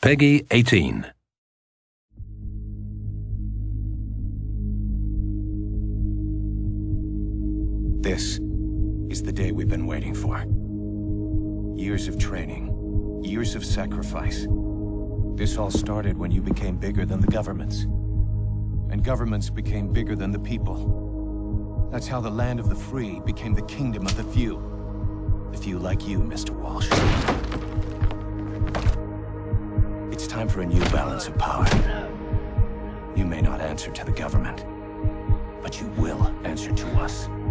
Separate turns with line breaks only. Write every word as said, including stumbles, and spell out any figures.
Peggy eighteen.
This is the day we've been waiting for. Years of training, years of sacrifice. This all started when you became bigger than the governments. And governments became bigger than the people. That's how the land of the free became the kingdom of the few. The few like you, Mister Walsh. It's time for a new balance of power. You may not answer to the government, but you will answer to us.